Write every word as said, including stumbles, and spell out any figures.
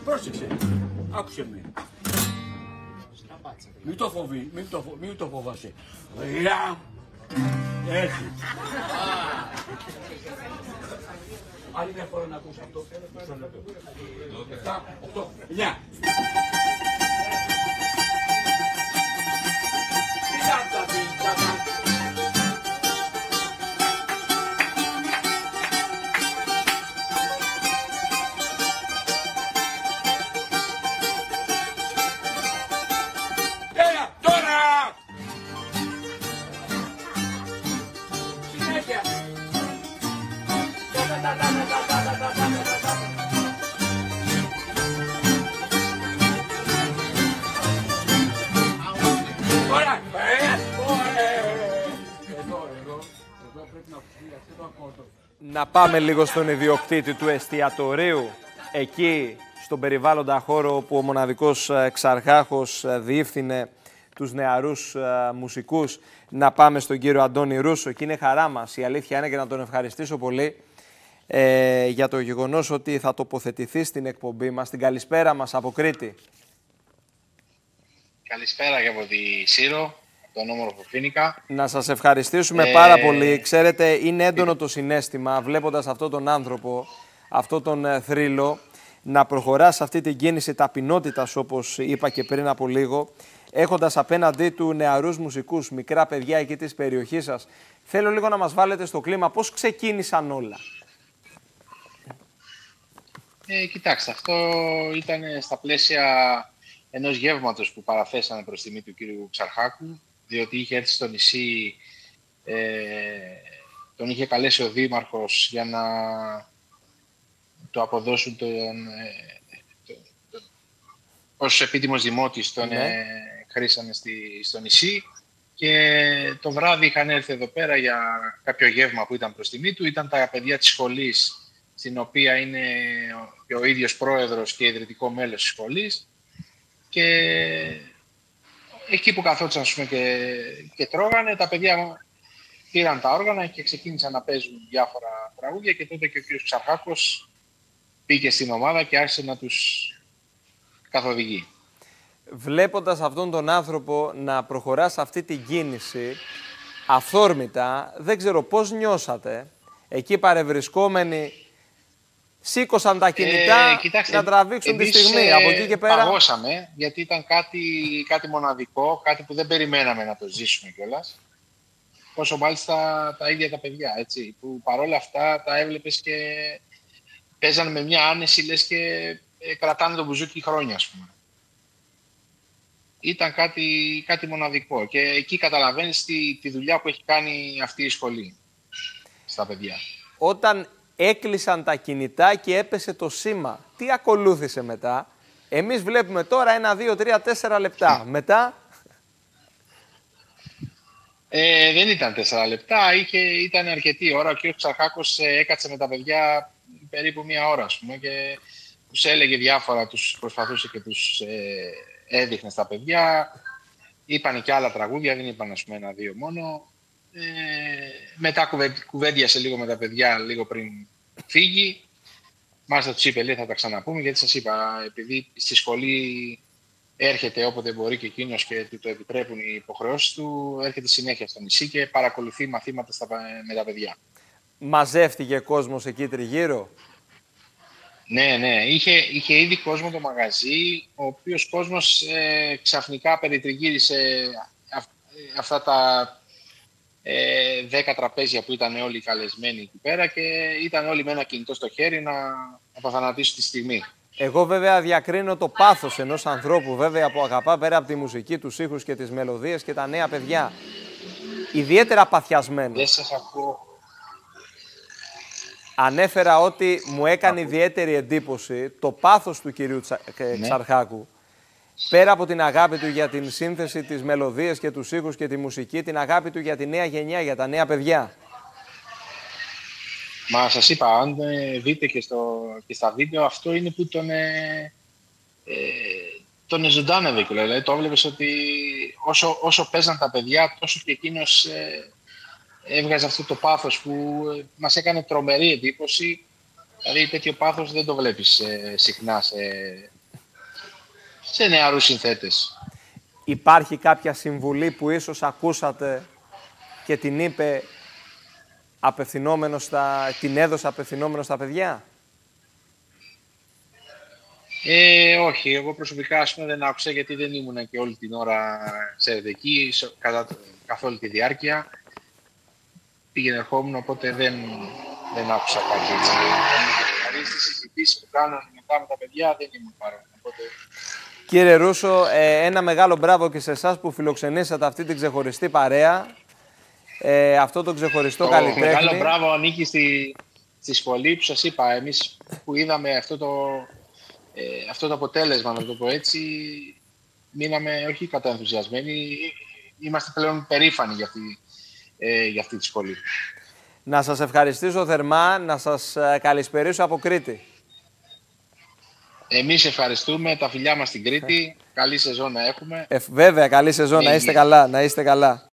Πρόσεξε. Άκουσε με. Μην το φοβεί, μην το, φο... μην το φοβάσαι. Ρια. Έτσι. Άλλη μια φορά να ακούς αυτό. Εφτά, οκτώ, εννιά. Έλα, τώρα! Συνέχεια. Να πάμε λίγο στον ιδιοκτήτη του εστιατορίου, εκεί στον περιβάλλοντα χώρο που ο μοναδικός Ξαρχάκος διεύθυνε τους νεαρούς μουσικούς. Να πάμε στον κύριο Αντώνη Ρούσο και είναι χαρά μας, η αλήθεια είναι, και να τον ευχαριστήσω πολύ ε, για το γεγονός ότι θα τοποθετηθεί στην εκπομπή μας. Την καλησπέρα μας από Κρήτη. Καλησπέρα και από τη Σύρο, τον όμορφο Φοίνικα. Να σας ευχαριστήσουμε ε... πάρα πολύ. Ξέρετε, είναι έντονο το συναίσθημα βλέποντας αυτόν τον άνθρωπο, αυτόν τον θρύλο, να προχωρά σε αυτή την κίνηση ταπεινότητας, όπως είπα και πριν από λίγο, έχοντας απέναντί του νεαρούς μουσικούς, μικρά παιδιά εκεί της περιοχής σας. Θέλω λίγο να μας βάλετε στο κλίμα πώς ξεκίνησαν όλα. Ε, κοιτάξτε, αυτό ήταν στα πλαίσια ενός γεύματος που παραθέσανε προς τιμή του κύριου Ξαρχάκου, διότι είχε έρθει στο νησί, ε, τον είχε καλέσει ο Δήμαρχος για να το αποδώσουν τον, ε, το, το, ως επίτιμος δημότης, τον ναι. ε, χρήσανε στη, στο νησί, και το βράδυ είχαν έρθει εδώ πέρα για κάποιο γεύμα που ήταν προς τιμή του. Ήταν τα παιδιά της σχολής, στην οποία είναι και ο ίδιος πρόεδρος και ιδρυτικό μέλος της σχολής, και εκεί που καθόντουσαν και, και τρώγανε, τα παιδιά πήραν τα όργανα και ξεκίνησαν να παίζουν διάφορα τραγούδια, και τότε και ο κύριος Ξαρχάκος πήγε στην ομάδα και άρχισε να τους καθοδηγεί. Βλέποντας αυτόν τον άνθρωπο να προχωρά σε αυτή την κίνηση αυθόρμητα, δεν ξέρω πώς νιώσατε, εκεί παρευρισκόμενοι σήκωσαν τα κινητά ε, κοιτάξτε, να τραβήξουν τη στιγμή. Ε, από εκεί και πέρα παγώσαμε, γιατί ήταν κάτι, κάτι μοναδικό, κάτι που δεν περιμέναμε να το ζήσουμε κιόλας. Πόσο μάλιστα τα ίδια τα παιδιά, έτσι, που παρόλα αυτά τα έβλεπες και παίζανε με μια άνεση, λες, και ε, κρατάνε το μπουζούκι χρόνια, ας πούμε. Ήταν κάτι, κάτι μοναδικό, και εκεί καταλαβαίνεις τη, τη δουλειά που έχει κάνει αυτή η σχολή στα παιδιά. Όταν έκλεισαν τα κινητά και έπεσε το σήμα, τι ακολούθησε μετά? Εμείς βλέπουμε τώρα ένα, δύο, τρία, τέσσερα λεπτά. Μετά... Ε, δεν ήταν τέσσερα λεπτά, είχε, ήταν αρκετή ώρα. Ο κ. Ξαρχάκος ε, έκατσε με τα παιδιά περίπου μία ώρα, ας πούμε, και τους έλεγε διάφορα, τους προσπαθούσε και τους ε, έδειχνε στα παιδιά. Είπανε και άλλα τραγούδια, δεν είπαν, ας πούμε, ένα-δύο μόνο. Ε, μετά κουβε, κουβέντιασε λίγο με τα παιδιά λίγο πριν φύγει. Μάλιστα τους είπε, λέει, θα τα ξαναπούμε, γιατί σας είπα, επειδή στη σχολή έρχεται όποτε μπορεί και εκείνος και του το επιτρέπουν οι υποχρεώσεις του, έρχεται συνέχεια στο νησί και παρακολουθεί μαθήματα στα, με τα παιδιά. Μαζεύτηκε κόσμος εκεί τριγύρω? Ναι, ναι. Είχε, είχε ήδη κόσμο το μαγαζί, ο οποίος κόσμος ε, ξαφνικά περιτριγύρισε αυ, αυτά τα ε, δέκα τραπέζια που ήταν όλοι καλεσμένοι εκεί πέρα, και ήταν όλοι με ένα κινητό στο χέρι να αποθανατήσουν τη στιγμή. Εγώ βέβαια διακρίνω το πάθος ενός ανθρώπου, βέβαια, που αγαπά πέρα από τη μουσική, τους ήχους και τις μελωδίες και τα νέα παιδιά. Ιδιαίτερα παθιασμένο. Δεν σας ακούω. Ανέφερα ότι μου έκανε ιδιαίτερη εντύπωση το πάθος του κυρίου Τσα... ναι. Ξαρχάκου. Πέρα από την αγάπη του για την σύνθεση, τις μελωδίες και τους ήχους και τη μουσική, την αγάπη του για τη νέα γενιά, για τα νέα παιδιά. Μα σας είπα, αν δείτε και, στο, και στα βίντεο, αυτό είναι που τον, ε, ε, τον ζωντάνευε. Δηλαδή, το έβλεπες ότι όσο, όσο παίζαν τα παιδιά, τόσο και εκείνος ε, έβγαζε αυτό το πάθος που μας έκανε τρομερή εντύπωση, Δηλαδή τέτοιο πάθος δεν το βλέπεις ε, συχνά σε, σε νεαρούς συνθέτες. Υπάρχει κάποια συμβουλή που ίσως ακούσατε και την είπε απευθυνόμενο στα, την έδωσε απευθυνόμενο στα παιδιά? Ε, όχι, εγώ προσωπικά ας πούμε, δεν άκουσα γιατί δεν ήμουν και όλη την ώρα ξέρετε, εκεί, κατά, καθ' όλη τη διάρκεια. Πήγαινε ερχόμουν, οπότε δεν, δεν άκουσα κάτι έτσι. Δηλαδή στις συζητήσεις που κάνανε μετά με τα παιδιά δεν ήμουν παρόν. Οπότε... Κύριε Ρούσο, ε, ένα μεγάλο μπράβο και σε εσάς που φιλοξενήσατε αυτή την ξεχωριστή παρέα. Ε, αυτό το ξεχωριστό το καλλιτέχνη. Μεγάλο μπράβο ανήκει στη, στη σχολή που σας είπα. Εμείς που είδαμε αυτό το, ε, αυτό το αποτέλεσμα, να το πω έτσι, μείναμε όχι καταενθουσιασμένοι. Είμαστε πλέον περήφανοι για αυτή, ε, για αυτή τη σχολή. Να σας ευχαριστήσω θερμά, να σας καλησπερίσω από Κρήτη. Εμείς ευχαριστούμε, τα φιλιά μας στην Κρήτη. Καλή σεζόν να έχουμε. Ε, βέβαια, καλή σεζόν, να είστε καλά, να είστε καλά.